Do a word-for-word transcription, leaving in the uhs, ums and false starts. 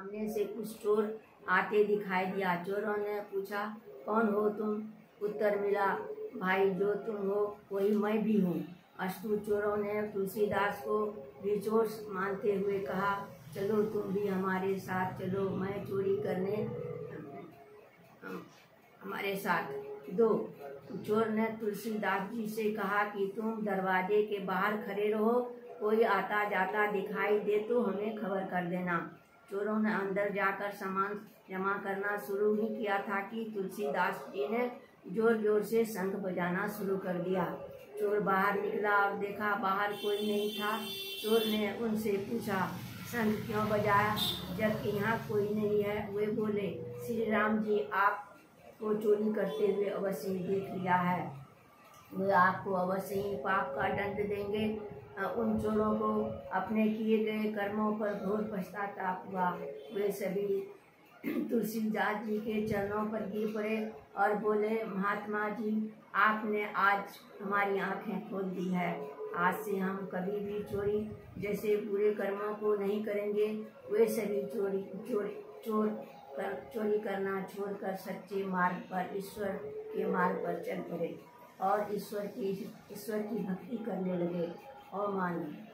सामने से कुछ चोर आते दिखाई दिया। चोरों ने पूछा, कौन हो तुम? उत्तर मिला, भाई जो तुम हो वही मैं भी हूँ। अस्तु चोरों ने तुलसीदास को भी चोर मानते हुए कहा, चलो तुम भी हमारे साथ चलो, मैं चोरी करने हमारे साथ दो। चोर ने तुलसीदास जी से कहा कि तुम दरवाजे के बाहर खड़े रहो, कोई आता जाता दिखाई दे तो हमें खबर कर देना। चोरों ने अंदर जाकर सामान जमा करना शुरू ही किया था कि तुलसीदास जी ने जोर जोर से शंख बजाना शुरू कर दिया। चोर बाहर निकला और देखा बाहर कोई नहीं था। चोर ने उनसे पूछा, शंख क्यों बजाया जबकि यहाँ कोई नहीं है? वे बोले, श्री राम जी आपको चोरी करते हुए अवश्य ही देख लिया है, वे आपको अवश्य ही पाप का दंड देंगे। उन चोरों को अपने किए गए कर्मों पर घोर पश्चाताप हुआ। वे सभी तुलसीदास जी के चरणों पर गिर पड़े और बोले, महात्मा जी आपने आज हमारी आंखें खोल दी है। आज से हम कभी भी चोरी जैसे बुरे कर्मों को नहीं करेंगे। वे सभी चोरी चोरी चोर कर चोरी करना छोड़कर सच्चे मार्ग पर, ईश्वर के मार्ग पर चल पड़े और ईश्वर की ईश्वर की भक्ति करने लगे। और मानिए